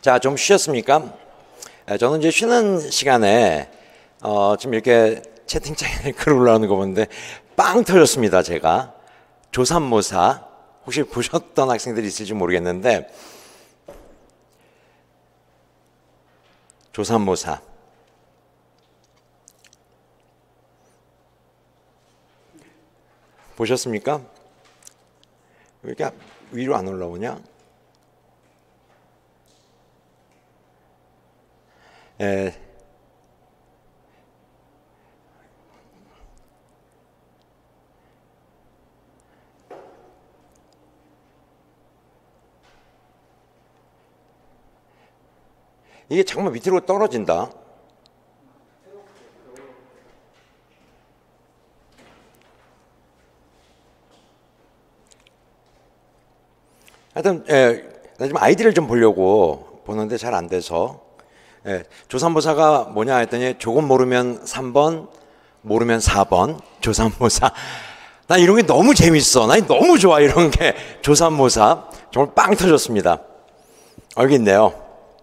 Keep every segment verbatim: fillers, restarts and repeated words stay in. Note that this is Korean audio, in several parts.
자, 좀 쉬셨습니까? 저는 이제 쉬는 시간에 어, 지금 이렇게 채팅창에 글 올라오는 거 보는데 빵 터졌습니다. 제가 조삼모사 혹시 보셨던 학생들이 있을지 모르겠는데 조삼모사 보셨습니까? 왜 이렇게 위로 안 올라오냐? 에, 이게 잠깐만 밑으로 떨어진다. 하여튼 예, 나 지금 아이디를 좀 보려고 보는데 잘 안 돼서 예, 조삼모사가 뭐냐 했더니 조금 모르면 삼 번, 모르면 사 번 조삼모사. 난 이런 게 너무 재밌어. 난 너무 좋아 이런 게. 조삼모사 정말 빵 터졌습니다. 여기 있네요.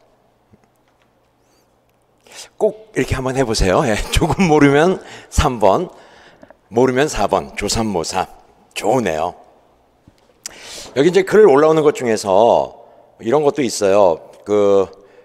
꼭 이렇게 한번 해보세요. 예, 조금 모르면 삼 번, 모르면 사 번 조삼모사. 좋으네요. 여기 이제 글 올라오는 것 중에서 이런 것도 있어요. 그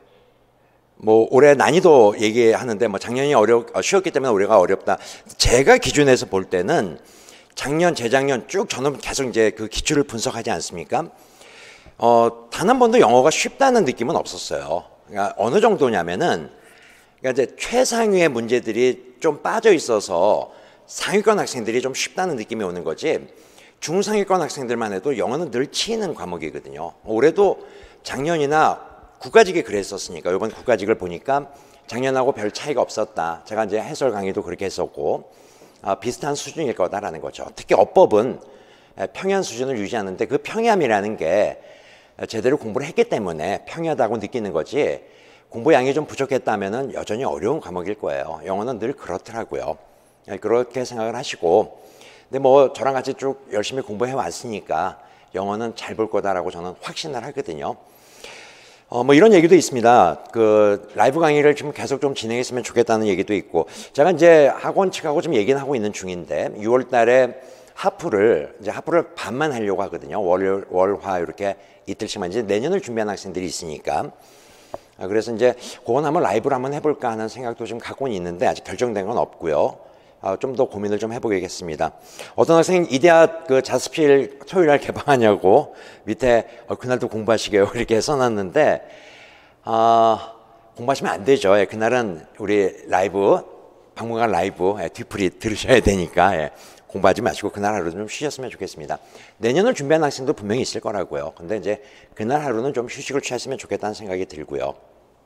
뭐 올해 난이도 얘기하는데 뭐 작년이 어려 쉬웠기 때문에 올해가 어렵다. 제가 기준에서 볼 때는 작년, 재작년 쭉 저는 계속 이제 그 기출을 분석하지 않습니까? 어, 단 한 번도 영어가 쉽다는 느낌은 없었어요. 그러니까 어느 정도냐면은 그러니까 이제 최상위의 문제들이 좀 빠져 있어서 상위권 학생들이 좀 쉽다는 느낌이 오는 거지. 중상위권 학생들만 해도 영어는 늘 치이는 과목이거든요. 올해도 작년이나 국가직이 그랬었으니까 이번 국가직을 보니까 작년하고 별 차이가 없었다. 제가 이제 해설 강의도 그렇게 했었고 아, 비슷한 수준일 거다라는 거죠. 특히 어법은 평이한 수준을 유지하는데 그 평이함이라는 게 제대로 공부를 했기 때문에 평이하다고 느끼는 거지 공부 양이 좀 부족했다면은 여전히 어려운 과목일 거예요. 영어는 늘 그렇더라고요. 그렇게 생각을 하시고 근데 뭐 저랑 같이 쭉 열심히 공부해 왔으니까 영어는 잘 볼 거다라고 저는 확신을 하거든요. 어, 뭐 이런 얘기도 있습니다. 그 라이브 강의를 좀 계속 좀 진행했으면 좋겠다는 얘기도 있고 제가 이제 학원 측하고 좀 얘기는 하고 있는 중인데 유월 달에 하프를 이제 하프를 반만 하려고 하거든요. 월, 월화 이렇게 이틀씩만 이제 내년을 준비하는 학생들이 있으니까 아, 그래서 이제 그건 한번 라이브로 한번 해볼까 하는 생각도 좀 갖고는 있는데 아직 결정된 건 없고요. 아, 좀 더 고민을 좀 해보겠습니다. 어떤 학생이 이대학 그 자습실 토요일 날 개방하냐고 밑에 어, 그날도 공부하시게요 이렇게 써놨는데 아, 공부하시면 안 되죠. 예, 그날은 우리 라이브 박물관 라이브 예, 뒤풀이 들으셔야 되니까 예, 공부하지 마시고 그날 하루 좀 쉬셨으면 좋겠습니다. 내년을 준비하는 학생도 분명히 있을 거라고요. 근데 이제 그날 하루는 좀 휴식을 취했으면 좋겠다는 생각이 들고요.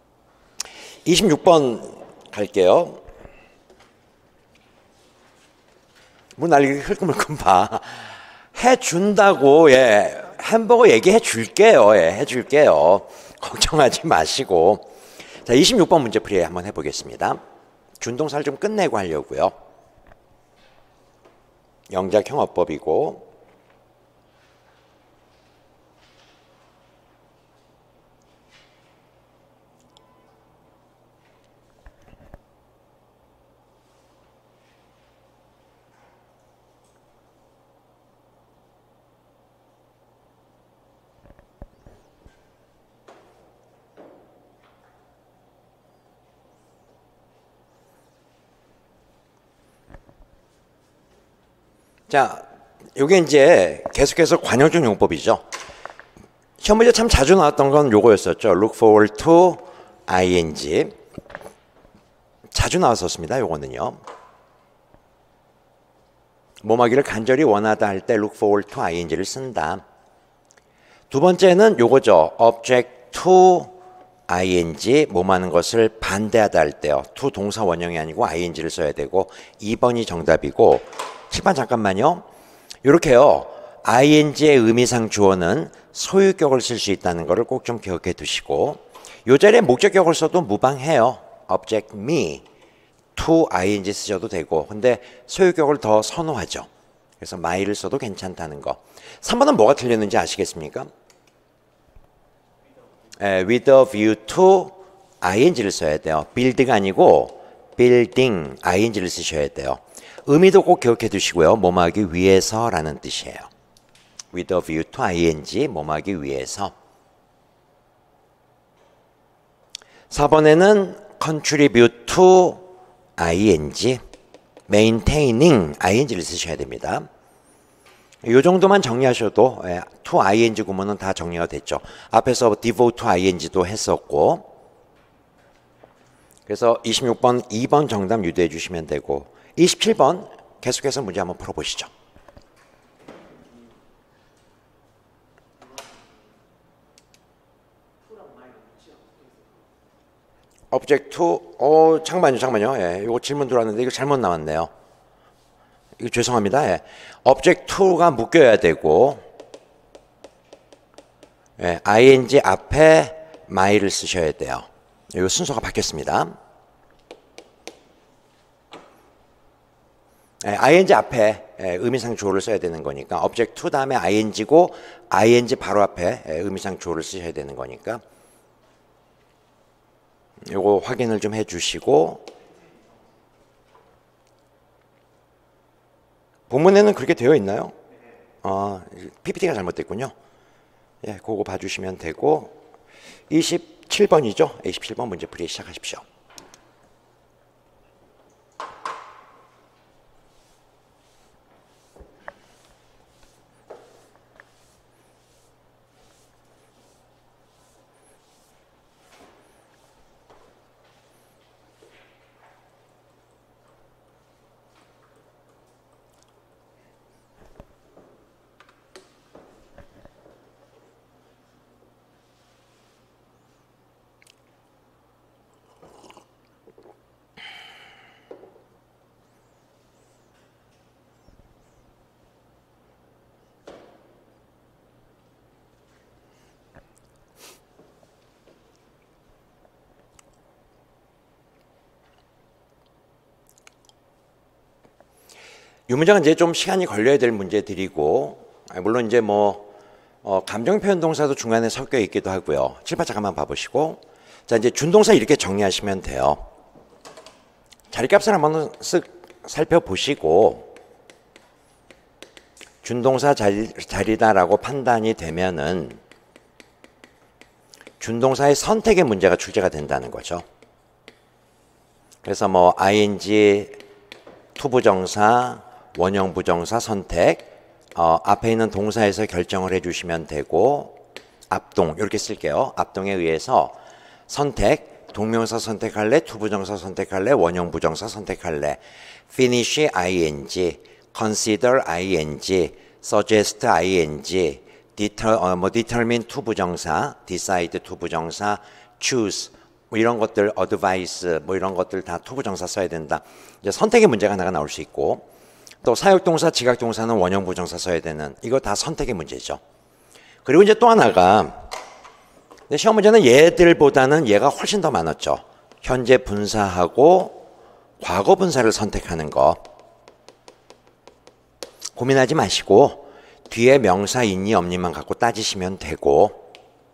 이십육 번 갈게요. 뭐 날 이렇게 흘끔흘끔 봐. 해준다고, 예. 햄버거 얘기해 줄게요. 예, 해줄게요. 걱정하지 마시고. 자, 이십육 번 문제풀이 한번 해보겠습니다. 준동사를 좀 끝내고 하려고요. 영작형 어법이고. 자, 요게 이제 계속해서 관용적 용법이죠. 시험 문제 참 자주 나왔던 건 요거였었죠. look forward to ing. 자주 나왔었습니다. 요거는요. 뭐하기를 간절히 원하다 할 때 look forward to ing를 쓴다. 두 번째는 요거죠. object to ing, 뭐하는 것을 반대하다 할 때요. to 동사 원형이 아니고 ing를 써야 되고 이 번이 정답이고 칠 번 잠깐만요. 이렇게요. ing의 의미상 주어는 소유격을 쓸 수 있다는 것을 꼭 좀 기억해 두시고 이 자리에 목적격을 써도 무방해요. object me, to ing 쓰셔도 되고 근데 소유격을 더 선호하죠. 그래서 my를 써도 괜찮다는 거. 삼 번은 뭐가 틀렸는지 아시겠습니까? 에, with a view to ing를 써야 돼요. build가 아니고 building ing를 쓰셔야 돼요. 의미도 꼭 기억해 두시고요. 뭐뭐하기 위해서라는 뜻이에요. with a view to ing 뭐뭐하기 위해서. 사 번에는 contribute to ing maintaining ing를 쓰셔야 됩니다. 이 정도만 정리하셔도 예, to ing 구문은 다 정리가 됐죠. 앞에서 devote to ing도 했었고, 그래서 이십육 번, 이 번 정답 유도해 주시면 되고, 이십칠 번 계속해서 문제 한번 풀어보시죠. object to, 어, 잠깐만요, 잠깐만요. 예, 이거 질문 들어왔는데 이거 잘못 나왔네요. 이거 죄송합니다. 예. object to가 묶여야 되고, 예, ing 앞에 my를 쓰셔야 돼요. 이 순서가 바뀌었습니다. 예, ing 앞에 예, 의미상 주어를 써야 되는 거니까 object to 다음에 ing고 ing 바로 앞에 예, 의미상 주어를 쓰셔야 되는 거니까 이거 확인을 좀 해주시고, 본문에는 그렇게 되어 있나요? 아, 피피티가 잘못됐군요. 예, 그거 봐주시면 되고, 이십칠 번이죠? 이십칠 번 문제 풀이 시작하십시오. 이 문제는 이제 좀 시간이 걸려야 될 문제들이고, 물론 이제 뭐 어, 감정 표현 동사도 중간에 섞여 있기도 하고요. 칠판 잠깐만 봐보시고, 자 이제 준동사 이렇게 정리하시면 돼요. 자리값을 한번 쓱 살펴보시고, 준동사 자리, 자리다라고 판단이 되면은 준동사의 선택의 문제가 출제가 된다는 거죠. 그래서 뭐 ing, 투부정사, 원형 부정사 선택, 어, 앞에 있는 동사에서 결정을 해주시면 되고, 앞동 이렇게 쓸게요. 앞동에 의해서 선택, 동명사 선택할래, 투부정사 선택할래, 원형 부정사 선택할래, finish ing, consider ing, suggest ing, deter, 어, 뭐 determine 투부정사, decide 투부정사, choose 뭐 이런 것들, advice 뭐 이런 것들 다 투부정사 써야 된다. 이제 선택의 문제가 하나가 나올 수 있고, 또 사역동사, 지각동사는 원형 부정사 써야 되는, 이거 다 선택의 문제죠. 그리고 이제 또 하나가, 시험 문제는 얘들보다는 얘가 훨씬 더 많았죠. 현재 분사하고 과거 분사를 선택하는 거. 고민하지 마시고 뒤에 명사 있니 없니만 갖고 따지시면 되고,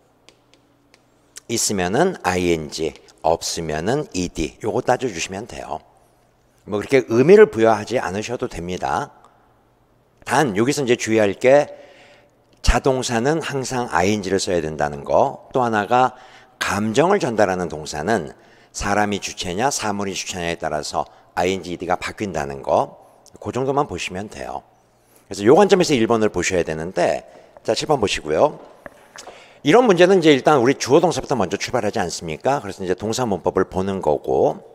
있으면은 ing, 없으면은 ed, 요거 따져주시면 돼요. 뭐 그렇게 의미를 부여하지 않으셔도 됩니다. 단 여기서 이제 주의할 게, 자동사는 항상 ing를 써야 된다는 거, 또 하나가 감정을 전달하는 동사는 사람이 주체냐 사물이 주체냐에 따라서 ing, ed가 바뀐다는 거, 그 정도만 보시면 돼요. 그래서 요 관점에서 일 번을 보셔야 되는데, 자 칠 번 보시고요. 이런 문제는 이제 일단 우리 주어 동사부터 먼저 출발하지 않습니까? 그래서 이제 동사 문법을 보는 거고,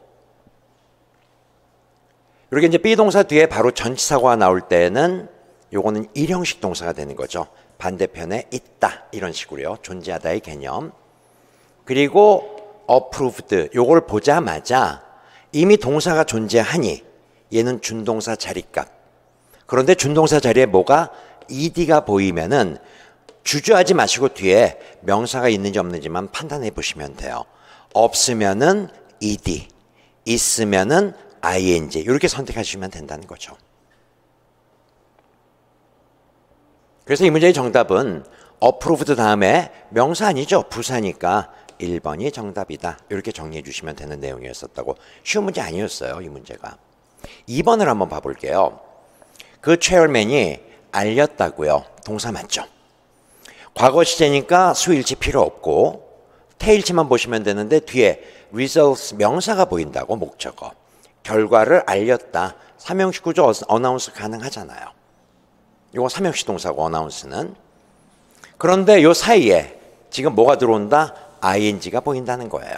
이렇게 이제 비동사 뒤에 바로 전치사가 나올 때는 요거는 일형식 동사가 되는 거죠. 반대편에 있다 이런 식으로요. 존재하다의 개념. 그리고 approved 요걸 보자마자 이미 동사가 존재하니 얘는 준동사 자리값. 그런데 준동사 자리에 뭐가 ed가 보이면은 주저하지 마시고 뒤에 명사가 있는지 없는지만 판단해 보시면 돼요. 없으면은 ed, 있으면은 ing 이렇게 선택하시면 된다는 거죠. 그래서 이 문제의 정답은 approved 다음에 명사 아니죠? 부사니까 일 번이 정답이다. 이렇게 정리해 주시면 되는 내용이었었다고. 쉬운 문제 아니었어요, 이 문제가. 이 번을 한번 봐볼게요. 그 체어맨이 알렸다고요. 동사 맞죠? 과거 시제니까 수일치 필요 없고 태일치만 보시면 되는데 뒤에 results 명사가 보인다고. 목적어. 결과를 알렸다. 삼형식 구조 어나운스 가능하잖아요. 이거 삼형식 동사고 어나운스는. 그런데 요 사이에 지금 뭐가 들어온다? 아이엔지가 보인다는 거예요.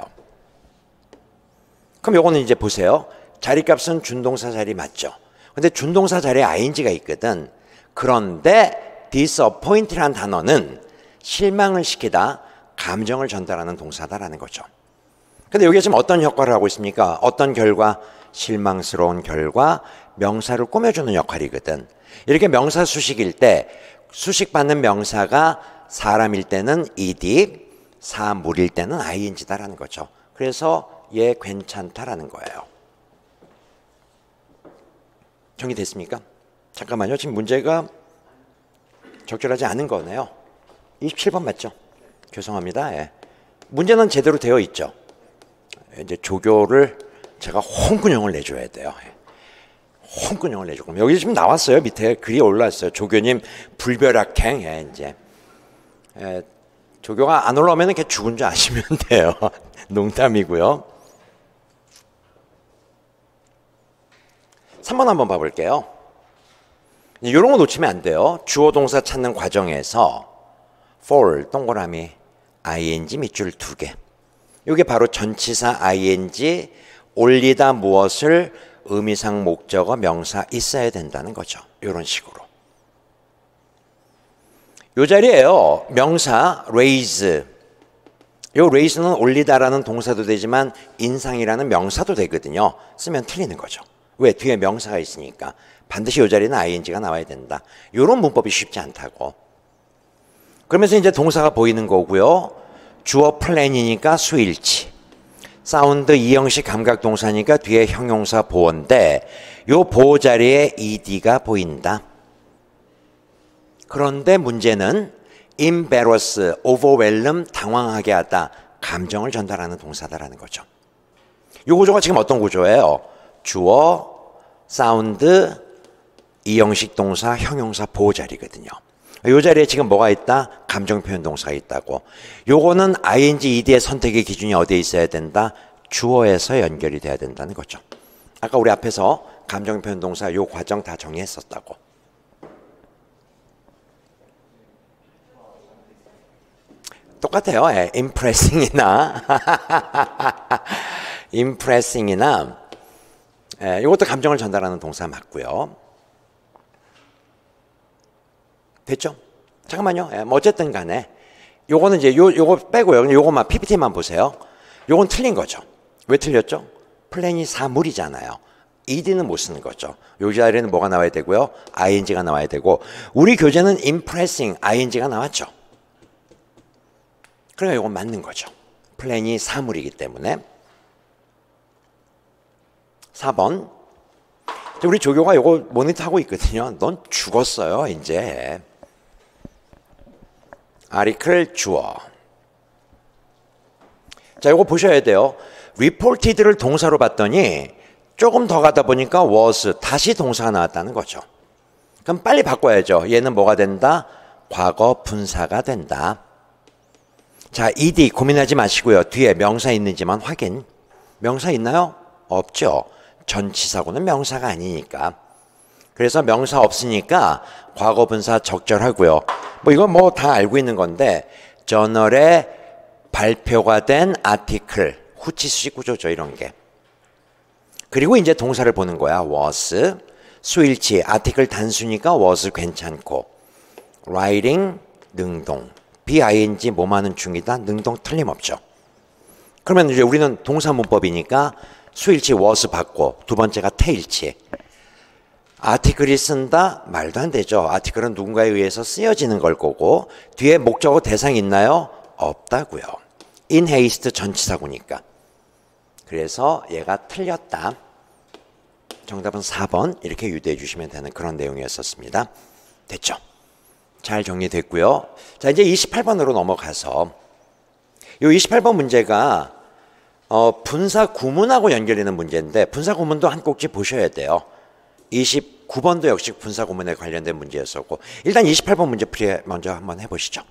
그럼 요거는 이제 보세요. 자리값은 준동사 자리 맞죠? 근데 준동사 자리에 아이엔지가 있거든. 그런데 disappoint라는 단어는 실망을 시키다, 감정을 전달하는 동사다라는 거죠. 근데 여기에 지금 어떤 효과를 하고 있습니까? 어떤 결과? 실망스러운 결과, 명사를 꾸며주는 역할이거든. 이렇게 명사 수식일 때 수식받는 명사가 사람일 때는 ed, 사물일 때는 아이엔지다라는 거죠. 그래서 얘 괜찮다라는 거예요. 정리됐습니까? 잠깐만요. 지금 문제가 적절하지 않은 거네요. 이십칠 번 맞죠? 죄송합니다. 예. 문제는 제대로 되어 있죠. 이제 조교를 제가 홍군형을 내줘야 돼요. 홍군형을 내주고 여기 지금 나왔어요. 밑에 글이 올라왔어요. 조교님 불벼락행. 예, 이제 예, 조교가 안 올라오면 이렇게 죽은 줄 아시면 돼요. 농담이고요. 삼 번 한번 봐볼게요. 이런 거 놓치면 안 돼요. 주어 동사 찾는 과정에서 for 동그라미 ing 밑줄 두 개. 이게 바로 전치사 ing 올리다 무엇을 의미상 목적어 명사 있어야 된다는 거죠. 이런 식으로. 이 자리에요. 명사 raise. 이 raise는 올리다라는 동사도 되지만 인상이라는 명사도 되거든요. 쓰면 틀리는 거죠. 왜? 뒤에 명사가 있으니까. 반드시 이 자리는 아이엔지가 나와야 된다. 이런 문법이 쉽지 않다고. 그러면서 이제 동사가 보이는 거고요. 주어 플랜이니까 수일치. 사운드 이형식 감각 동사니까 뒤에 형용사 보어인데 요 보어 자리에 ed가 보인다. 그런데 문제는 embarrass, overwhelm, 당황하게 하다, 감정을 전달하는 동사다라는 거죠. 요 구조가 지금 어떤 구조예요? 주어, 사운드, 이형식 동사, 형용사 보어 자리거든요. 이 자리에 지금 뭐가 있다? 감정 표현 동사가 있다고. 요거는 ing, ed의 선택의 기준이 어디에 있어야 된다? 주어에서 연결이 돼야 된다는 거죠. 아까 우리 앞에서 감정 표현 동사 요 과정 다 정리했었다고. 똑같아요. 예, impressing이나 impressing이나 예, 이것도 감정을 전달하는 동사 맞고요. 됐죠? 잠깐만요. 예, 뭐 어쨌든 간에 요거는 이제 요 요거 빼고요. 요거만 피피티만 보세요. 요건 틀린 거죠. 왜 틀렸죠? 플랜이 사물이잖아요. ed는 못 쓰는 거죠. 요 자리에는 뭐가 나와야 되고요? ing가 나와야 되고 우리 교재는 impressing ing가 나왔죠. 그러니까 요건 맞는 거죠. 플랜이 사물이기 때문에. 사 번. 우리 조교가 요거 모니터하고 있거든요. 넌 죽었어요, 이제. 아리클 주어. 자, 요거 보셔야 돼요. reported를 동사로 봤더니 조금 더 가다 보니까 was, 다시 동사가 나왔다는 거죠. 그럼 빨리 바꿔야죠. 얘는 뭐가 된다? 과거 분사가 된다. 자, ed 고민하지 마시고요. 뒤에 명사 있는지만 확인. 명사 있나요? 없죠. 전치사고는 명사가 아니니까. 그래서 명사 없으니까 과거 분사 적절하고요. 뭐 이건 뭐 다 알고 있는 건데 저널에 발표가 된 아티클, 후치 수식 구조죠, 이런 게. 그리고 이제 동사를 보는 거야. was, 수일치, 아티클 단수니까 was 괜찮고 writing, 능동, 비ing 뭐 많은 중이다, 능동 틀림없죠. 그러면 이제 우리는 동사 문법이니까 수일치 was 받고 두 번째가 태일치. 아티클이 쓴다? 말도 안 되죠. 아티클은 누군가에 의해서 쓰여지는 걸 거고 뒤에 목적어 대상 있나요? 없다고요. in haste 전치사구니까. 그래서 얘가 틀렸다. 정답은 사 번 이렇게 유도해 주시면 되는 그런 내용이었었습니다. 됐죠? 잘 정리됐고요. 자, 이제 이십팔 번으로 넘어가서 이 이십팔 번 문제가 어, 분사 구문하고 연결되는 문제인데 분사 구문도 한 꼭지 보셔야 돼요. 이십구 번도 역시 분사 구문에 관련된 문제였었고 일단 이십팔 번 문제 풀이 먼저 한번 해보시죠.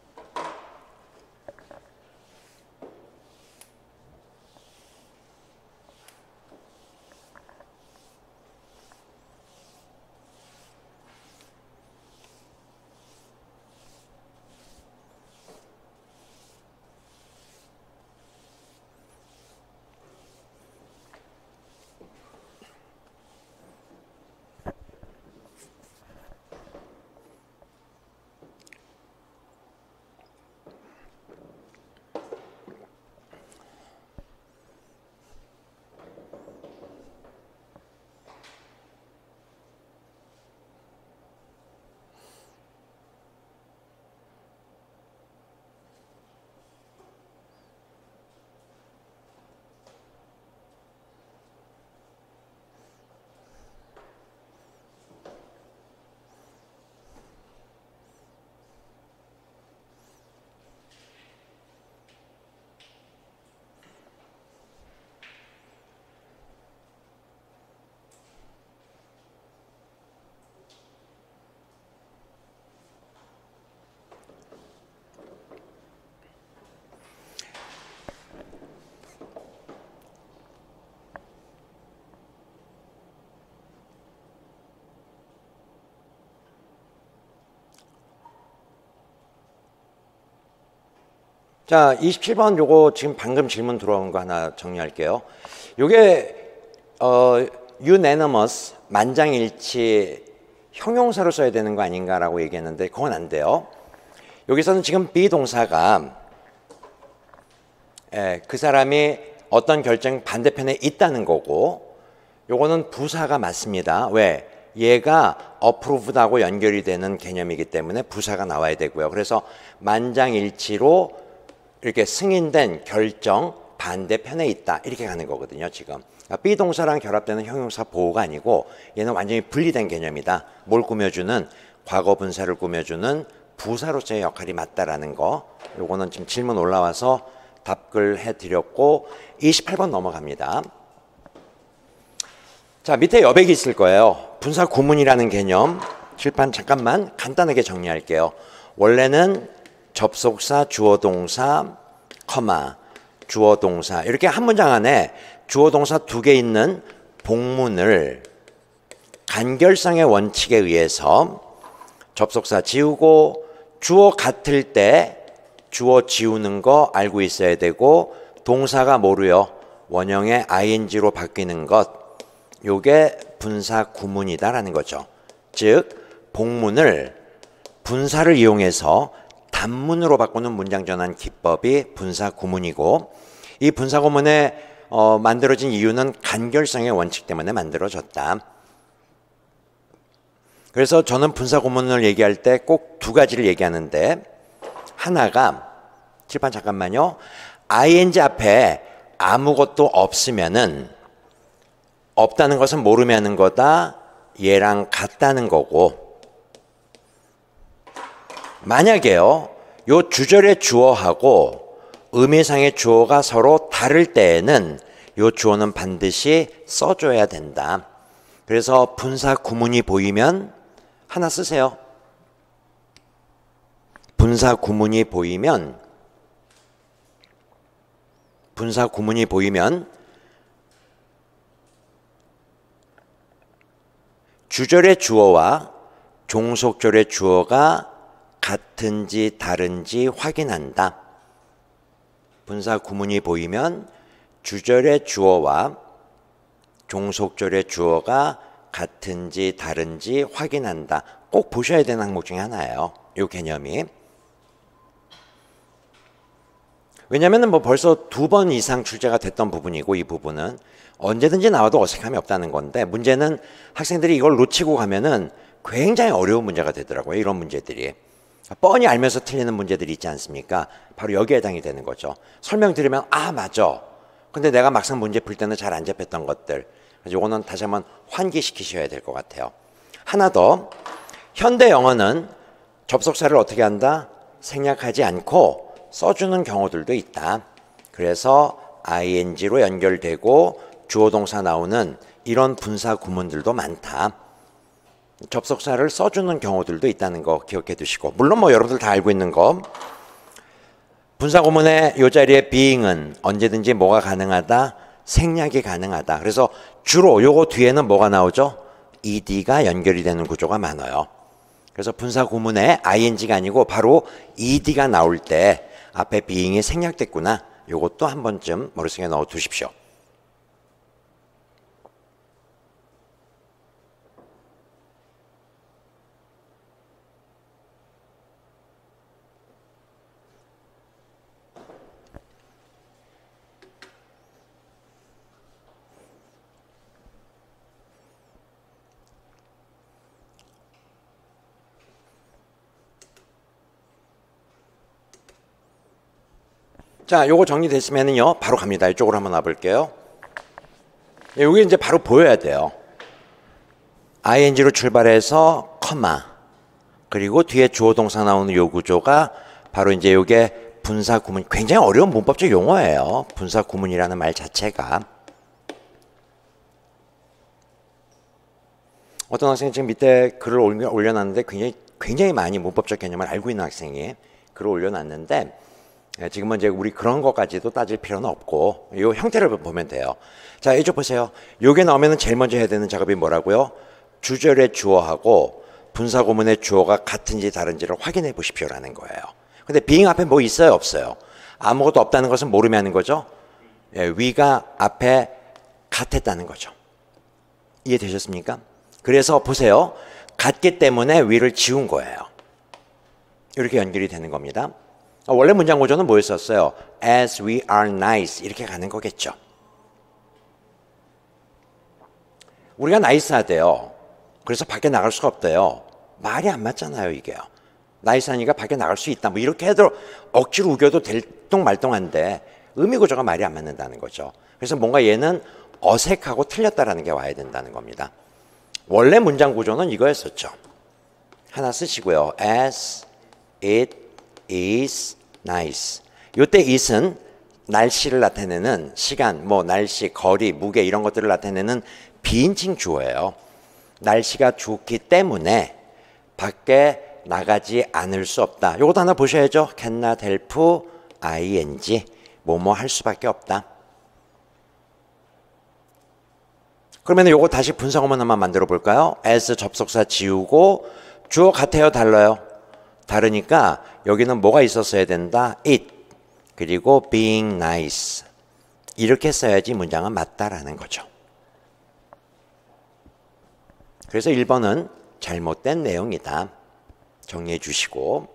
자, 이십칠 번 요거 지금 방금 질문 들어온 거 하나 정리할게요. 요게 어, unanimous, 만장일치 형용사로 써야 되는 거 아닌가라고 얘기했는데 그건 안 돼요. 여기서는 지금 비동사가 예, 그 사람이 어떤 결정 반대편에 있다는 거고 요거는 부사가 맞습니다. 왜? 얘가 approved하고 연결이 되는 개념이기 때문에 부사가 나와야 되고요. 그래서 만장일치로 이렇게 승인된 결정 반대편에 있다 이렇게 가는 거거든요. 지금 비동사랑 결합되는 형용사 보호가 아니고 얘는 완전히 분리된 개념이다. 뭘 꾸며주는 과거 분사를 꾸며주는 부사로서의 역할이 맞다라는 거. 요거는 지금 질문 올라와서 답글 해드렸고 이십팔 번 넘어갑니다. 자, 밑에 여백이 있을 거예요. 분사 구문이라는 개념 칠판 잠깐만 간단하게 정리할게요. 원래는 접속사, 주어 동사, 커마, 주어 동사 이렇게 한 문장 안에 주어 동사 두 개 있는 복문을 간결성의 원칙에 의해서 접속사 지우고 주어 같을 때 주어 지우는 거 알고 있어야 되고 동사가 뭐로요? 원형의 아이엔지로 바뀌는 것 요게 분사 구문이다라는 거죠. 즉 복문을 분사를 이용해서 단문으로 바꾸는 문장 전환 기법이 분사 구문이고 이 분사 구문에 어, 만들어진 이유는 간결성의 원칙 때문에 만들어졌다. 그래서 저는 분사 구문을 얘기할 때 꼭 두 가지를 얘기하는데 하나가 칠판 잠깐만요. 아이엔지 앞에 아무것도 없으면은 없다는 것은 모르면 하는 거다. 얘랑 같다는 거고 만약에요, 요 주절의 주어하고 의미상의 주어가 서로 다를 때에는 요 주어는 반드시 써줘야 된다. 그래서 분사 구문이 보이면 하나 쓰세요. 분사 구문이 보이면 분사 구문이 보이면 주절의 주어와 종속절의 주어가 같은지 다른지 확인한다. 분사 구문이 보이면 주절의 주어와 종속절의 주어가 같은지 다른지 확인한다. 꼭 보셔야 되는 항목 중에 하나예요. 이 개념이. 왜냐하면 뭐 벌써 두 번 이상 출제가 됐던 부분이고 이 부분은 언제든지 나와도 어색함이 없다는 건데 문제는 학생들이 이걸 놓치고 가면은 굉장히 어려운 문제가 되더라고요. 이런 문제들이. 뻔히 알면서 틀리는 문제들이 있지 않습니까? 바로 여기에 해당이 되는 거죠. 설명 들으면 아 맞아. 근데 내가 막상 문제 풀 때는 잘 안 잡혔던 것들. 그래서 이거는 다시 한번 환기시키셔야 될 것 같아요. 하나 더. 현대 영어는 접속사를 어떻게 한다? 생략하지 않고 써주는 경우들도 있다. 그래서 아이엔지로 연결되고 주어 동사 나오는 이런 분사 구문들도 많다. 접속사를 써주는 경우들도 있다는 거 기억해 두시고, 물론 뭐 여러분들 다 알고 있는 거, 분사 구문의 이 자리에 being은 언제든지 뭐가 가능하다? 생략이 가능하다. 그래서 주로 요거 뒤에는 뭐가 나오죠? ed가 연결이 되는 구조가 많아요. 그래서 분사 구문에 ing가 아니고 바로 ed가 나올 때 앞에 being이 생략됐구나. 요것도 한 번쯤 머릿속에 넣어 두십시오. 자, 요거 정리됐으면은요, 바로 갑니다. 이쪽으로 한번 와볼게요. 여기 이제 바로 보여야 돼요. 아이엔지로 출발해서 커마, 그리고 뒤에 주어 동사 나오는 요 구조가 바로 이제 요게 분사 구문, 굉장히 어려운 문법적 용어예요. 분사 구문이라는 말 자체가. 어떤 학생이 지금 밑에 글을 올려놨는데 굉장히 굉장히 많이 문법적 개념을 알고 있는 학생이 글을 올려놨는데, 지금은 이제 우리 그런 것까지도 따질 필요는 없고 이 형태를 보면 돼요. 자, 이쪽 보세요. 요게 나오면은 제일 먼저 해야 되는 작업이 뭐라고요? 주절의 주어하고 분사 구문의 주어가 같은지 다른지를 확인해 보십시오라는 거예요. 근데 being 앞에 뭐 있어요, 없어요? 아무것도 없다는 것은 모르면 하는 거죠. 예, 위가 앞에 같았다는 거죠. 이해되셨습니까? 그래서 보세요. 같기 때문에 위를 지운 거예요. 이렇게 연결이 되는 겁니다. 원래 문장 구조는 뭐였었어요? As we are nice 이렇게 가는 거겠죠. 우리가 나이스하대요. 그래서 밖에 나갈 수가 없대요. 말이 안 맞잖아요, 이게요. 나이스하니까 밖에 나갈 수 있다. 뭐 이렇게 해도 억지로 우겨도 될똥말똥한데 의미 구조가 말이 안 맞는다는 거죠. 그래서 뭔가 얘는 어색하고 틀렸다라는 게 와야 된다는 겁니다. 원래 문장 구조는 이거였었죠. 하나 쓰시고요. As it is nice. 요때 it은 날씨를 나타내는 시간, 뭐 날씨, 거리, 무게 이런 것들을 나타내는 비인칭 주어예요. 날씨가 좋기 때문에 밖에 나가지 않을 수 없다. 요것도 하나 보셔야죠. cannot help ing. 뭐뭐 할 수밖에 없다. 그러면 요거 다시 분사구문 한번 만들어 볼까요? as 접속사 지우고 주어 같아요, 달라요? 다르니까 여기는 뭐가 있었어야 된다? it. 그리고 being nice. 이렇게 써야지 문장은 맞다라는 거죠. 그래서 일 번은 잘못된 내용이다. 정리해 주시고.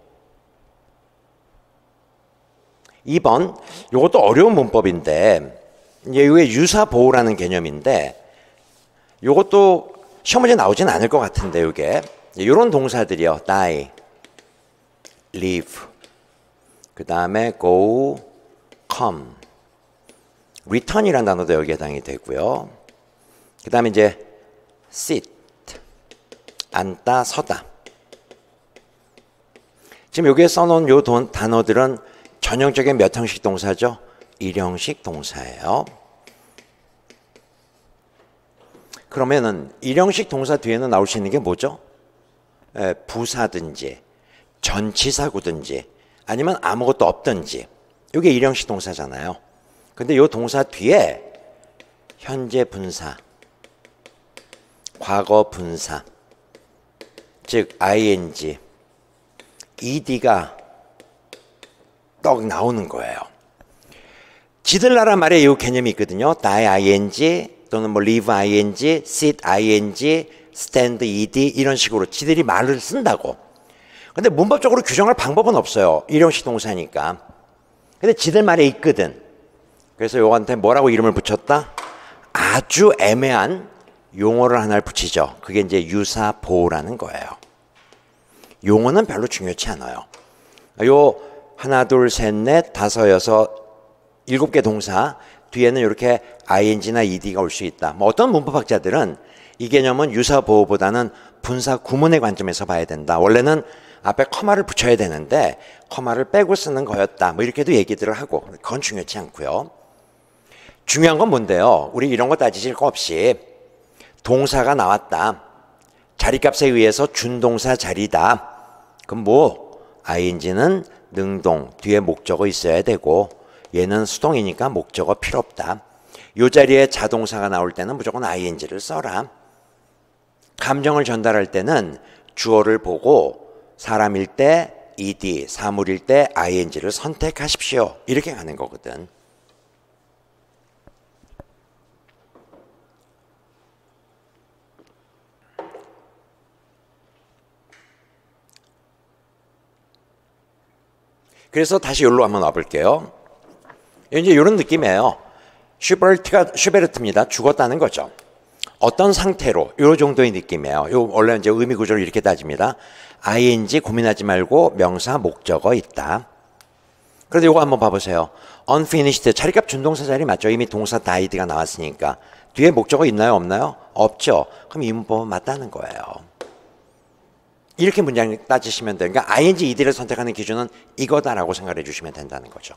이 번, 이것도 어려운 문법인데 이게 유사 보호라는 개념인데 이것도 시험 문제 나오진 않을 것 같은데 이게 이런 동사들이요. die, live, 그 다음에 go, come, return이라는 단어도 여기에 해당이 되고요. 그 다음에 이제 sit, 앉다, 서다. 지금 여기에 써놓은 요 단어들은 전형적인 몇 형식 동사죠? 일형식 동사예요. 그러면은 일형식 동사 뒤에는 나올 수 있는 게 뭐죠? 에, 부사든지 전치사구든지 아니면 아무것도 없든지. 이게 일형식 동사잖아요. 근데 이 동사 뒤에 현재 분사, 과거 분사, 즉 ing, ed가 떡 나오는 거예요. 지들 나라 말에 이 개념이 있거든요. die ing 또는 뭐 live ing, sit ing, stand ed 이런 식으로 지들이 말을 쓴다고. 근데 문법적으로 규정할 방법은 없어요. 일형식 동사니까. 근데 지들 말에 있거든. 그래서 요거한테 뭐라고 이름을 붙였다? 아주 애매한 용어를 하나를 붙이죠. 그게 이제 유사 보호라는 거예요. 용어는 별로 중요치 않아요. 요 하나, 둘, 셋, 넷, 다섯, 여섯, 일곱 개 동사 뒤에는 이렇게 ing나 ed가 올 수 있다. 뭐 어떤 문법학자들은 이 개념은 유사 보호보다는 분사 구문의 관점에서 봐야 된다. 원래는 앞에 커마를 붙여야 되는데 커마를 빼고 쓰는 거였다. 뭐 이렇게도 얘기들을 하고 그건 중요치 않고요. 중요한 건 뭔데요? 우리 이런 거 따지실 거 없이 동사가 나왔다. 자리값에 의해서 준동사 자리다. 그럼 뭐 아이엔지는 능동 뒤에 목적어 있어야 되고 얘는 수동이니까 목적어 필요 없다. 이 자리에 자동사가 나올 때는 무조건 아이엔지를 써라. 감정을 전달할 때는 주어를 보고 사람일 때 이디, 사물일 때 아이엔지를 선택하십시오. 이렇게 가는 거거든. 그래서 다시 여기로 한번 와볼게요. 이제 이런 느낌이에요. 슈베르트가, 슈베르트입니다. 죽었다는 거죠. 어떤 상태로, 이 정도의 느낌이에요. 요 원래 이제 의미 구조를 이렇게 따집니다. 아이엔지 고민하지 말고 명사 목적어 있다. 그런데 이거 한번 봐보세요. unfinished, 자리값 준동사 자리 맞죠? 이미 동사 died가 나왔으니까. 뒤에 목적어 있나요? 없나요? 없죠. 그럼 이 문법은 맞다는 거예요. 이렇게 문장 따지시면 돼요. 그러니까 아이엔지 이디를 선택하는 기준은 이거다라고 생각해 주시면 된다는 거죠.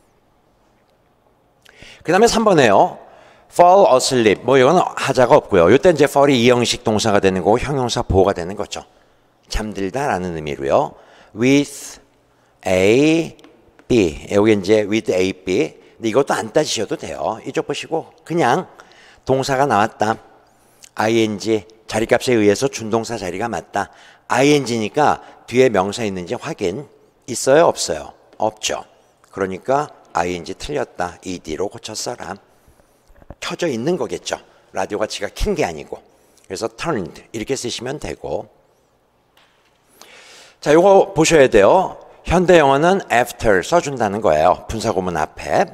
그 다음에 삼 번에요. fall asleep. 뭐 이건 하자가 없고요. 이때 이제 fall이 이형식 동사가 되는 거고 형용사 보호가 되는 거죠. 잠들다라는 의미로요. with A, B. 여기 이제 with A, B. 근데 이것도 안 따지셔도 돼요. 이쪽 보시고 그냥 동사가 나왔다. 아이엔지 자리값에 의해서 준동사 자리가 맞다. 아이엔지니까 뒤에 명사 있는지 확인. 있어요? 없어요? 없죠. 그러니까 아이엔지 틀렸다. 이디로 고쳤어라. 켜져 있는 거겠죠. 라디오가 지가 킨 게 아니고. 그래서 turned 이렇게 쓰시면 되고. 자, 요거 보셔야 돼요. 현대 영어는 after 써준다는 거예요. 분사구문 앞에.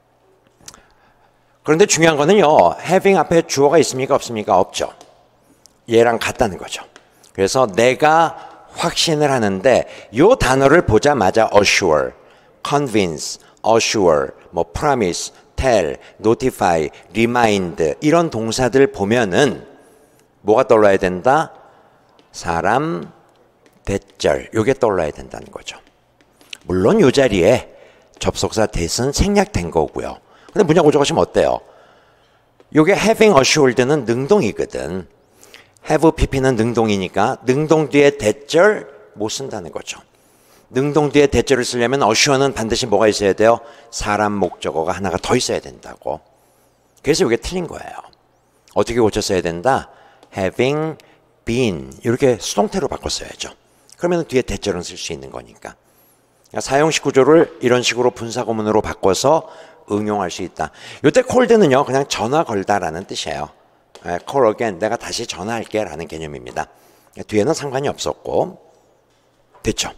그런데 중요한 거는요. having 앞에 주어가 있습니까? 없습니까? 없죠. 얘랑 같다는 거죠. 그래서 내가 확신을 하는데 요 단어를 보자마자 assure, convince, assure, 뭐 promise, tell, notify, remind 이런 동사들 보면은 뭐가 떠올라야 된다? 사람, 대절 요게 떠올라야 된다는 거죠. 물론 요 자리에 접속사 that은 생략된 거고요. 근데 문장 구조가 지금 어때요? 요게 having assured는 능동이거든. have pp는 능동이니까 능동 뒤에 대절 못 쓴다는 거죠. 능동 뒤에 대절을 쓰려면 assure는 반드시 뭐가 있어야 돼요? 사람 목적어가 하나가 더 있어야 된다고. 그래서 이게 틀린 거예요. 어떻게 고쳤어야 된다? having been 이렇게 수동태로 바꿨어야죠. 그러면 뒤에 대절은 쓸 수 있는 거니까. 그러니까 사용식 구조를 이런 식으로 분사구문으로 바꿔서 응용할 수 있다. 이때 콜드는요 그냥 전화 걸다라는 뜻이에요. call again, 내가 다시 전화할게 라는 개념입니다. 뒤에는 상관이 없었고. 됐죠?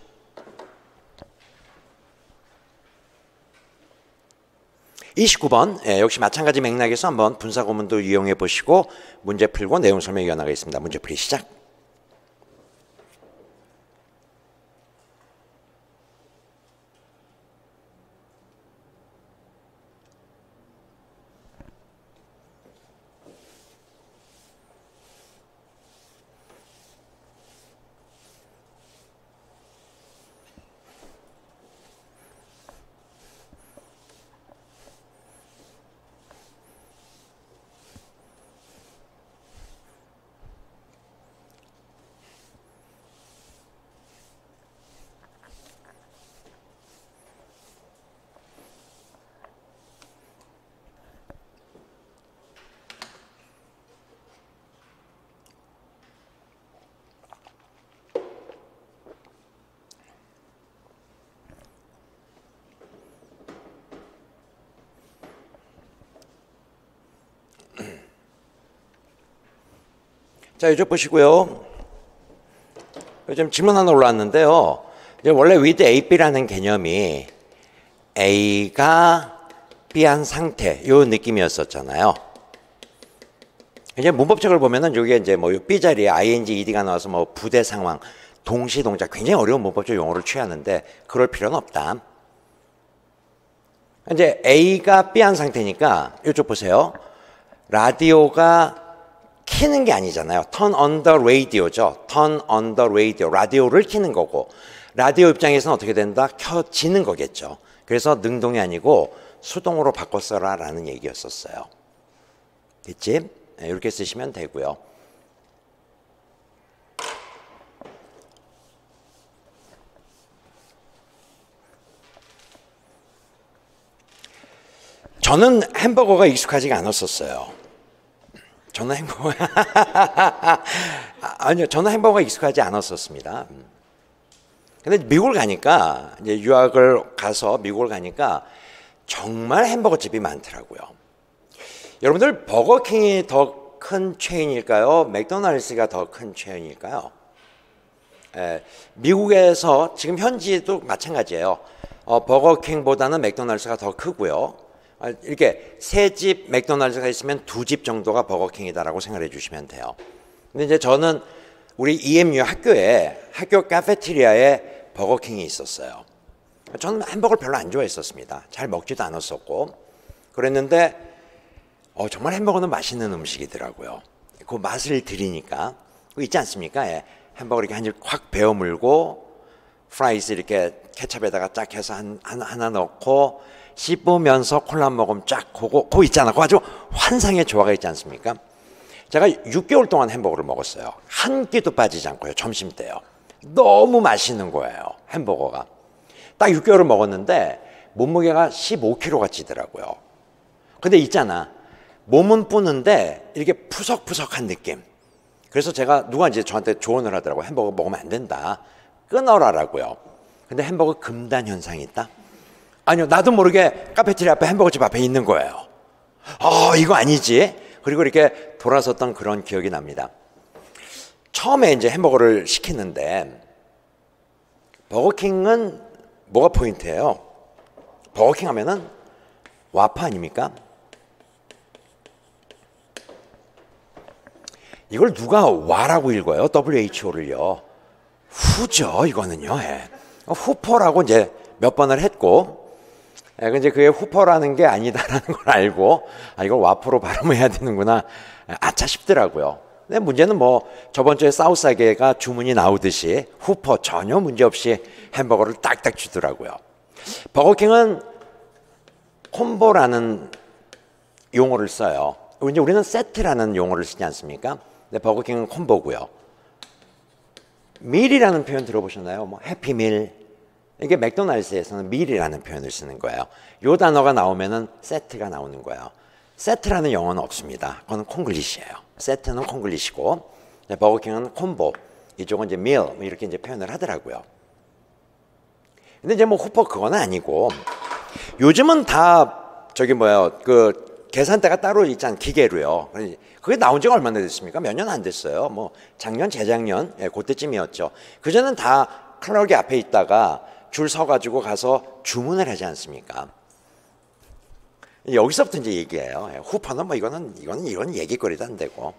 이십구 번 예, 역시 마찬가지 맥락에서 한번 분사구문도 이용해 보시고 문제 풀고 내용 설명 이어나가겠습니다. 문제 풀이 시작. 자, 이쪽 보시고요. 요즘 질문 하나 올라왔는데요. 원래 with A, B라는 개념이 A가 B한 상태, 요 느낌이었었잖아요. 이제 문법적으로 보면은 이게 이제 뭐 B 자리에 아이엔지, 이디가 나와서 뭐 부대 상황, 동시 동작 굉장히 어려운 문법적 용어를 취하는데 그럴 필요는 없다. 이제 A가 B한 상태니까 이쪽 보세요. 라디오가 키는 게 아니잖아요. turn on the radio죠. turn on the radio. 라디오를 키는 거고 라디오 입장에서는 어떻게 된다? 켜지는 거겠죠. 그래서 능동이 아니고 수동으로 바꿨어라 라는 얘기였었어요. 됐지? 네, 이렇게 쓰시면 되고요. 저는 햄버거가 익숙하지가 않았었어요. 저는 햄버거 아니요, 저는 햄버거가 익숙하지 않았었습니다. 근데 미국을 가니까 이제 유학을 가서 미국을 가니까 정말 햄버거 집이 많더라고요. 여러분들 버거킹이 더 큰 체인일까요? 맥도날드가 더 큰 체인일까요? 예, 미국에서 지금 현지도 마찬가지예요. 어, 버거킹보다는 맥도날드가 더 크고요. 이렇게 세 집 맥도날드가 있으면 두 집 정도가 버거킹이다라고 생각해 주시면 돼요. 근데 이제 저는 우리 이엠유 학교에 학교 카페테리아에 버거킹이 있었어요. 저는 햄버거를 별로 안 좋아했었습니다. 잘 먹지도 않았었고 그랬는데 어, 정말 햄버거는 맛있는 음식이더라고요. 그 맛을 들이니까 그거 있지 않습니까? 예, 햄버거 이렇게 한 입 확 베어 물고 프라이스 이렇게 케첩에다가 쫙 해서 한, 하나, 하나 넣고 씹으면서 콜라 먹으면 쫙 그거, 그거 있잖아. 그거 아주 환상의 조화가 있지 않습니까? 제가 육 개월 동안 햄버거를 먹었어요. 한 끼도 빠지지 않고요. 점심 때요. 너무 맛있는 거예요. 햄버거가. 딱 육 개월을 먹었는데 몸무게가 십오 킬로그램가 찌더라고요. 근데 있잖아. 몸은 뿌는데 이렇게 푸석푸석한 느낌. 그래서 제가 누가 이제 저한테 조언을 하더라고요. 햄버거 먹으면 안 된다. 끊어라라고요. 근데 햄버거 금단 현상이 있다? 아니요, 나도 모르게 카페테리아 앞에 햄버거집 앞에 있는 거예요. 어, 이거 아니지? 그리고 이렇게 돌아섰던 그런 기억이 납니다. 처음에 이제 햄버거를 시키는데 버거킹은 뭐가 포인트예요? 버거킹 하면은 와퍼 아닙니까? 이걸 누가 와라고 읽어요? 더블유에이치오를요. 후죠, 이거는요. 예. 후퍼라고 이제 몇 번을 했고, 예, 근데 그게 후퍼라는 게 아니다라는 걸 알고, 아, 이걸 와퍼로 발음해야 되는구나, 아차 싶더라고요. 근데 문제는 뭐, 저번 주에 사우스게가 주문이 나오듯이 후퍼 전혀 문제 없이 햄버거를 딱딱 주더라고요. 버거킹은 콤보라는 용어를 써요. 이제 우리는 세트라는 용어를 쓰지 않습니까? 근데 버거킹은 콤보고요. 밀이라는 표현 들어보셨나요? 뭐 해피밀. 이게 맥도날드에서는 밀이라는 표현을 쓰는 거예요. 이 단어가 나오면은 세트가 나오는 거예요. 세트라는 영어는 없습니다. 그건 콩글리시예요. 세트는 콩글리시고 버거킹은 콤보. 이쪽은 이제 밀 이렇게 이제 표현을 하더라고요. 근데 이제 뭐 후퍼 그건 아니고 요즘은 다 저기 뭐야 그 계산대가 따로 있잖아요. 기계로요. 그게 나온 지가 얼마나 됐습니까? 몇 년 안 됐어요. 뭐 작년, 재작년, 예, 그때쯤이었죠. 그전엔 다 클럭이 앞에 있다가 줄 서가지고 가서 주문을 하지 않습니까? 여기서부터 이제 얘기해요. 예, 후퍼는 뭐 이거는 이거는 이런 얘기거리도 안 되고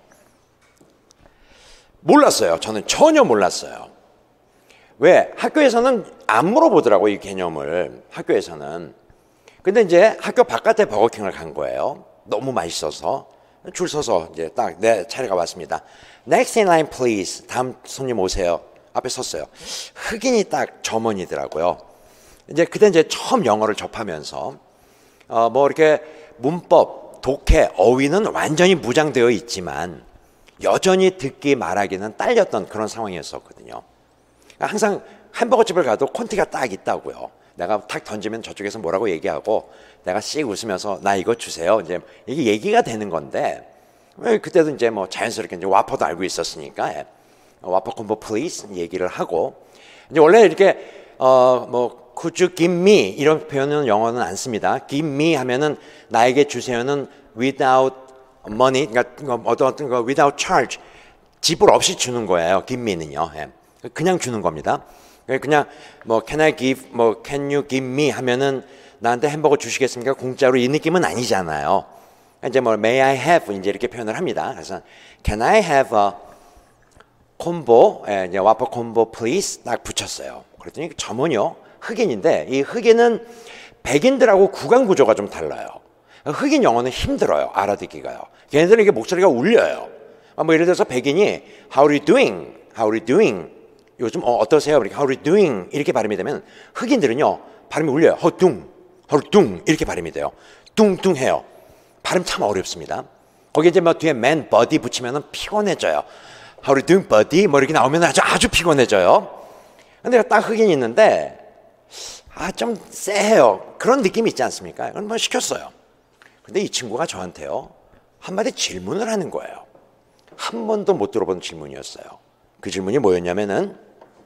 몰랐어요. 저는 전혀 몰랐어요. 왜? 학교에서는 안 물어보더라고 이 개념을. 학교에서는. 근데 이제 학교 바깥에 버거킹을 간 거예요. 너무 맛있어서 줄 서서 이제 딱 내 차례가 왔습니다. Next in line, please. 다음 손님 오세요. 앞에 섰어요. 흑인이 딱 점원이더라고요. 이제 그때 이제 처음 영어를 접하면서 어 뭐 이렇게 문법, 독해, 어휘는 완전히 무장되어 있지만 여전히 듣기 말하기는 딸렸던 그런 상황이었었거든요. 항상 햄버거 집을 가도 콘티가 딱 있다고요. 내가 탁 던지면 저쪽에서 뭐라고 얘기하고 내가 씩 웃으면서 나 이거 주세요. 이제 이게 얘기가 되는 건데 그때도 이제 뭐 자연스럽게 이제 와퍼도 알고 있었으니까 예. 와퍼 콤보 플리즈 얘기를 하고 이제 원래 이렇게 어 뭐 could you give me 이런 표현은 영어는 안 씁니다. give me 하면은 나에게 주세요는 without money 그러니까 어떤 거 without charge 지불 없이 주는 거예요. give me는요. 예. 그냥 주는 겁니다. 그냥 뭐 can I give 뭐 can you give me 하면은 나한테 햄버거 주시겠습니까? 공짜로 이 느낌은 아니잖아요. 이제 뭐 may I have 이제 이렇게 표현을 합니다. 그래서 can I have a combo 예, 이제 와퍼 콤보 please 딱 붙였어요. 그랬더니 점원이요 흑인인데 이 흑인은 백인들하고 구강 구조가 좀 달라요. 흑인 영어는 힘들어요. 알아듣기가요. 걔네들은 이게 목소리가 울려요. 아, 뭐 예를 들어서 백인이 How are you doing? How are you doing? 요즘 어, 어떠세요? 이렇게 How are you doing? 이렇게 발음이 되면 흑인들은요 발음이 울려요. 허둥, 허둥 이렇게 발음이 돼요. 뚱뚱해요. 발음 참 어렵습니다. 거기에 이제 뭐 뒤에 man, body 붙이면은 피곤해져요. How are you doing, buddy? 뭐 이렇게 나오면 아주 아주 피곤해져요. 근데 딱 흑인이 있는데 아, 좀 쎄해요. 그런 느낌이 있지 않습니까? 그건 뭐 시켰어요. 근데 이 친구가 저한테요 한마디 질문을 하는 거예요. 한 번도 못 들어본 질문이었어요. 그 질문이 뭐였냐면은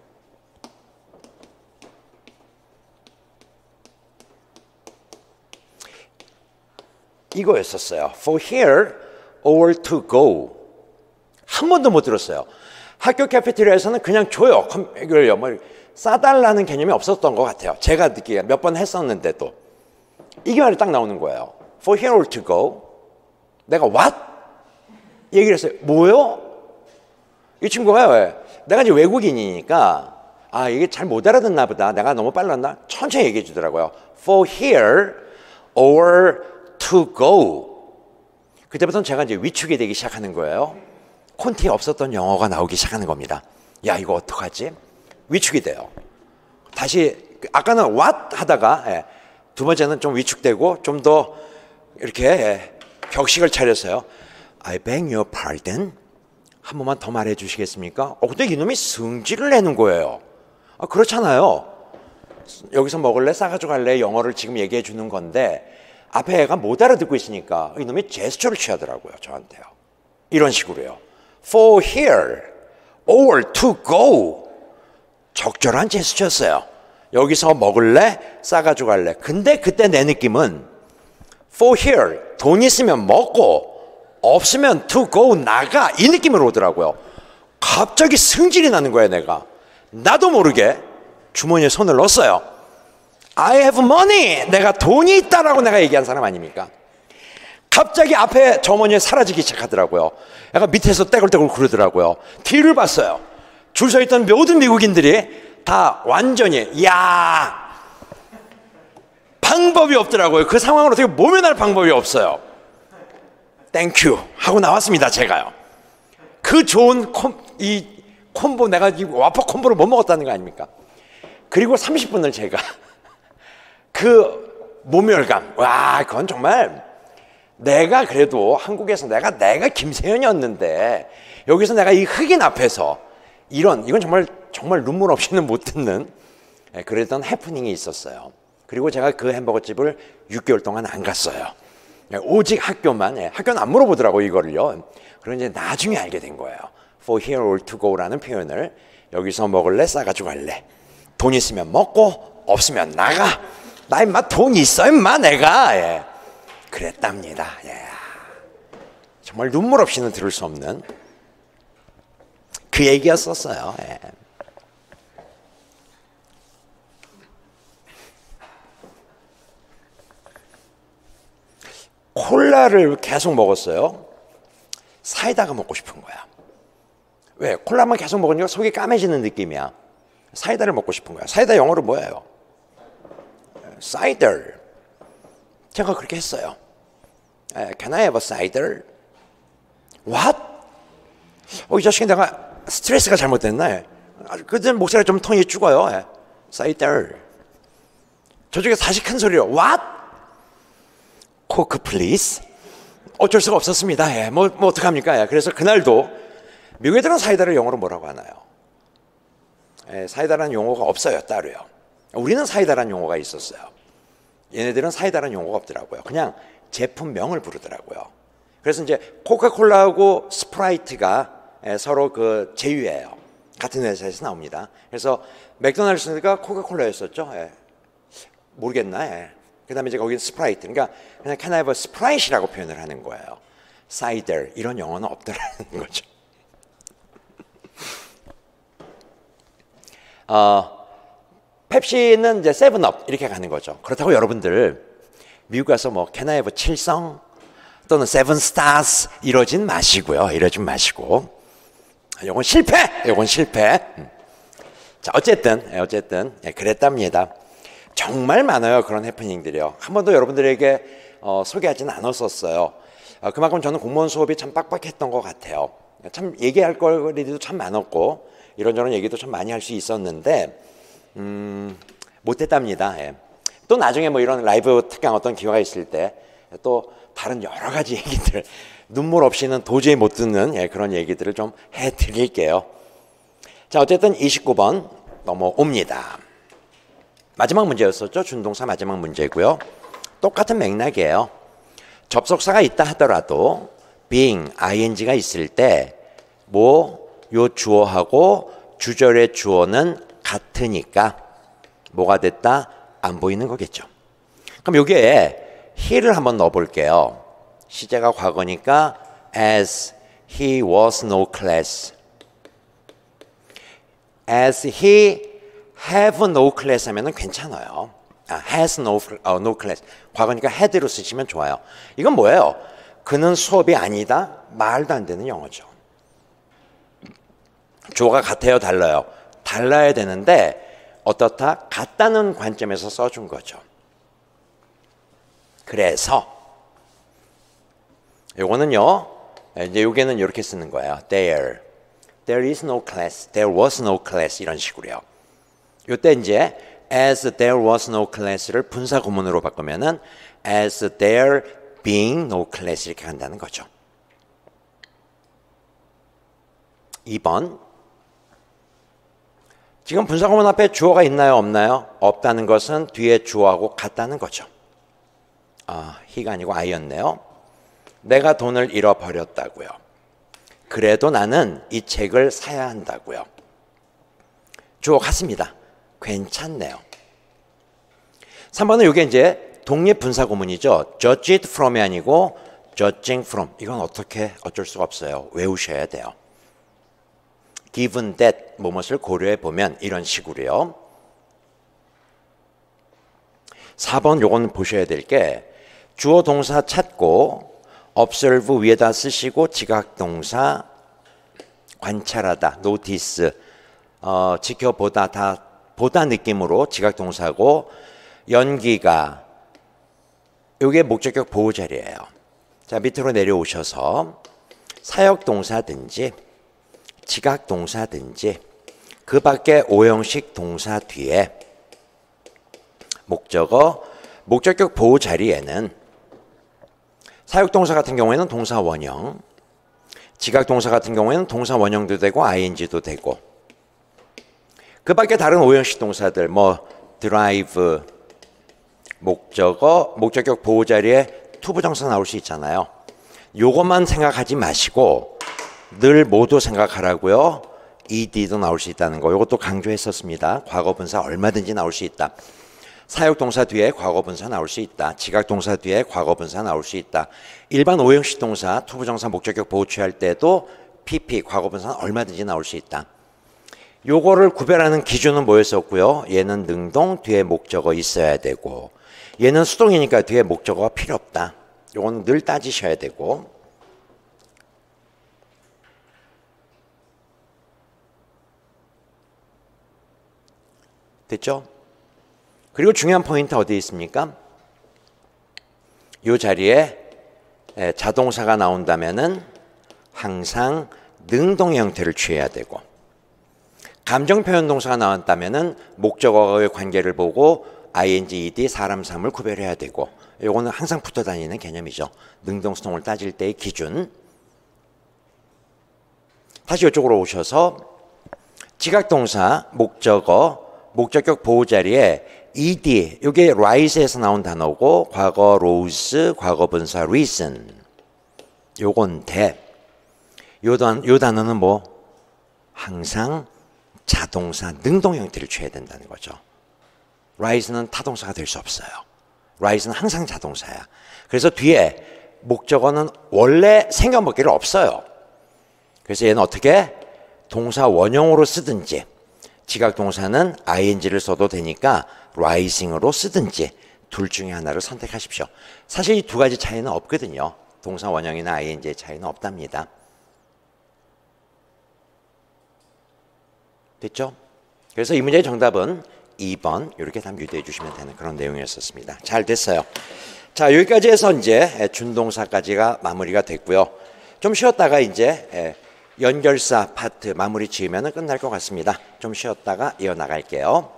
이거였었어요. For here or to go. 한 번도 못 들었어요. 학교 카페테리아에서는 그냥 줘요. 이걸요. 뭐 싸달라는 개념이 없었던 것 같아요. 제가 느끼기에 몇 번 했었는데도 이게 말이 딱 나오는 거예요. For here or to go. 내가 what? 얘기를 했어요. 뭐요? 이 친구가 왜? 내가 이제 외국인이니까 아 이게 잘 못 알아듣나 보다. 내가 너무 빨랐나? 천천히 얘기해 주더라고요. For here or to go. 그때부터는 제가 이제 위축이 되기 시작하는 거예요. 콘티에 없었던 영어가 나오기 시작하는 겁니다. 야 이거 어떡하지? 위축이 돼요. 다시 아까는 what 하다가 예, 두 번째는 좀 위축되고 좀 더 이렇게 예, 격식을 차렸어요. I beg your pardon. 한 번만 더 말해 주시겠습니까? 어, 근데 이놈이 승질을 내는 거예요. 아, 그렇잖아요. 여기서 먹을래? 싸가지고 갈래? 영어를 지금 얘기해 주는 건데 앞에 애가 못 알아듣고 있으니까 이놈이 제스처를 취하더라고요. 저한테요. 이런 식으로요. For here or to go. 적절한 제스처였어요. 여기서 먹을래? 싸가지고 갈래? 근데 그때 내 느낌은 for here 돈 있으면 먹고 없으면 to go 나가 이 느낌으로 오더라고요. 갑자기 승질이 나는 거예요. 내가 나도 모르게 주머니에 손을 넣었어요. I have money. 내가 돈이 있다라고 내가 얘기한 사람 아닙니까? 갑자기 앞에 주머니에 사라지기 시작하더라고요. 약간 밑에서 떼굴떼굴 구르더라고요. 뒤를 봤어요. 줄 서 있던 모든 미국인들이 다 완전히 야 방법이 없더라고요. 그 상황을 어떻게 모면할 방법이 없어요. 땡큐 하고 나왔습니다. 제가요. 그 좋은 콤, 이 콤보 내가 이 와퍼 콤보를 못 먹었다는 거 아닙니까? 그리고 삼십 분을 제가 그 모멸감 와 그건 정말 내가 그래도 한국에서 내가 내가 김세현이었는데 여기서 내가 이 흑인 앞에서 이런 이건 정말 정말 눈물 없이는 못 듣는 그랬던 해프닝이 있었어요. 그리고 제가 그 햄버거 집을 육 개월 동안 안 갔어요. 오직 학교만 학교는 안 물어보더라고 이거를요. 그리고 이제 나중에 알게 된 거예요. For here or to go라는 표현을 여기서 먹을래 싸가지고 갈래. 돈 있으면 먹고 없으면 나가. 나 임마 돈 있어 임마 내가. 예. 그랬답니다. 예. 정말 눈물 없이는 들을 수 없는 그 얘기였었어요. 예. 콜라를 계속 먹었어요. 사이다가 먹고 싶은 거야. 왜? 콜라만 계속 먹으니까 속이 까매지는 느낌이야. 사이다를 먹고 싶은 거야. 사이다 영어로 뭐예요? 사이더. 제가 그렇게 했어요. Can I have a cider? What? 어, 이 자식이 내가 스트레스가 잘못됐나? 그때 목소리가 좀 톤이 죽어요. cider. 저쪽에 다시 큰 소리로 What? 코크 플리즈. 어쩔 수가 없었습니다. 예, 뭐, 뭐 어떡합니까? 예, 그래서 그날도 미국 애들은 사이다를 영어로 뭐라고 하나요? 예, 사이다라는 용어가 없어요. 따로요. 우리는 사이다라는 용어가 있었어요. 얘네들은 사이다라는 용어가 없더라고요. 그냥 제품명을 부르더라고요. 그래서 이제 코카콜라하고 스프라이트가 예, 서로 그 제휴예요. 같은 회사에서 나옵니다. 그래서 맥도날드가 코카콜라였었죠. 예. 모르겠나? 예. 그 다음에 이제 거기는 스프라이트. 그러니까 그냥 can I have a Sprite이라고 표현을 하는 거예요. 사이더 이런 영어는 없더라는 거죠. 어, 펩시는 이제 세븐업 이렇게 가는 거죠. 그렇다고 여러분들 미국 가서 뭐 can I have a 칠성 또는 세븐 스타스 이러진 마시고요. 이러진 마시고. 요건 실패. 요건 실패. 자 어쨌든 어쨌든 예, 그랬답니다. 정말 많아요. 그런 해프닝들이요. 한 번도 여러분들에게 어, 소개하지는 않았었어요. 어, 그만큼 저는 공무원 수업이 참 빡빡했던 것 같아요. 참 얘기할 거리도 참 많았고 이런저런 얘기도 참 많이 할 수 있었는데 음, 못했답니다. 예. 또 나중에 뭐 이런 라이브 특강 어떤 기회가 있을 때 또 다른 여러 가지 얘기들 눈물 없이는 도저히 못 듣는 예, 그런 얘기들을 좀 해드릴게요. 자, 어쨌든 이십구 번 넘어옵니다. 마지막 문제였었죠. 준동사 마지막 문제고요. 똑같은 맥락이에요. 접속사가 있다 하더라도 being, ing가 있을 때 뭐 요 주어하고 주절의 주어는 같으니까 뭐가 됐다? 안 보이는 거겠죠. 그럼 여기에 he를 한번 넣어볼게요. 시제가 과거니까 as he was no class. as he have no class 하면은 괜찮아요. 아, has no, uh, no class. 과거니까 had로 쓰시면 좋아요. 이건 뭐예요? 그는 수업이 아니다? 말도 안 되는 영어죠. 주어가 같아요, 달라요? 달라야 되는데 어떻다? 같다는 관점에서 써준 거죠. 그래서 요거는요, 이제 요게는 이렇게 쓰는 거예요. There, there is no class, there was no class 이런 식으로요. 요때 이제 as there was no class를 분사 구문으로 바꾸면은 as there being no class 이렇게 간다는 거죠. 이 번. 지금 분사 구문 앞에 주어가 있나요, 없나요? 없다는 것은 뒤에 주어하고 같다는 거죠. 아, he가 아니고 I였네요. 내가 돈을 잃어버렸다고요. 그래도 나는 이 책을 사야 한다고요. 주어 같습니다. 괜찮네요. 삼 번은 이게 이제 독립 분사 구문이죠. judge it from이 아니고 judging from. 이건 어떻게 어쩔 수가 없어요. 외우셔야 돼요. given that 무엇을 고려해 보면 이런 식으로요. 사 번 요건 보셔야 될 게 주어 동사 찾고 observe 위에다 쓰시고 지각 동사 관찰하다 notice 어, 지켜보다 다 보다 느낌으로 지각 동사고 연기가 요게 목적격 보호 자리예요. 자, 밑으로 내려오셔서 사역 동사든지 지각 동사든지 그 밖에 오형식 동사 뒤에 목적어 목적격 보호 자리에는 사역 동사 같은 경우에는 동사 원형, 지각 동사 같은 경우에는 동사 원형도 되고 아이엔지도 되고 그 밖에 다른 오형식 동사들 뭐 drive 목적어 목적격 보호 자리에 투부정사 나올 수 있잖아요. 요것만 생각하지 마시고 늘 모두 생각하라고요. ed도 나올 수 있다는 거. 이것도 강조했었습니다. 과거분사 얼마든지 나올 수 있다. 사역동사 뒤에 과거분사 나올 수 있다. 지각동사 뒤에 과거분사 나올 수 있다. 일반 오형식 동사 투부정사 목적격 보호 취할 때도 pp 과거분사는 얼마든지 나올 수 있다. 요거를 구별하는 기준은 뭐였었고요. 얘는 능동 뒤에 목적어 있어야 되고 얘는 수동이니까 뒤에 목적어가 필요 없다. 요거는 늘 따지셔야 되고 됐죠? 그리고 중요한 포인트 어디에 있습니까? 이 자리에 자동사가 나온다면은 항상 능동 형태를 취해야 되고 감정 표현 동사가 나왔다면은 목적어의 관계를 보고 아이엔지, 이디, 사람, 사물 구별해야 되고 이거는 항상 붙어 다니는 개념이죠. 능동, 수동을 따질 때의 기준. 다시 이쪽으로 오셔서 지각동사, 목적어, 목적격 보호 자리에 ed, 이게 rise에서 나온 단어고 과거 rose, 과거 분사 reason 요건데 요, 단, 요 단어는 뭐 항상 자동사 능동 형태를 취해야 된다는 거죠. rise는 타동사가 될 수 없어요. rise는 항상 자동사야. 그래서 뒤에 목적어는 원래 생각먹기를 없어요. 그래서 얘는 어떻게 동사 원형으로 쓰든지 지각동사는 아이엔지를 써도 되니까 rising으로 쓰든지 둘 중에 하나를 선택하십시오. 사실 이 두 가지 차이는 없거든요. 동사 원형이나 아이엔지의 차이는 없답니다. 됐죠? 그래서 이 문제의 정답은 이 번 이렇게 답 유도해 주시면 되는 그런 내용이었습니다. 잘 됐어요. 자, 여기까지 해서 이제 준동사까지가 마무리가 됐고요. 좀 쉬었다가 이제 연결사 파트 마무리 지으면 끝날 것 같습니다. 좀 쉬었다가 이어나갈게요.